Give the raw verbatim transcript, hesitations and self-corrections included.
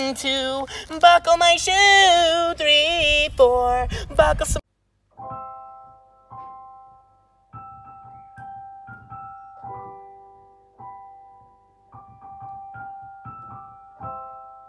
One, two, buckle my shoe. Three, four, buckle some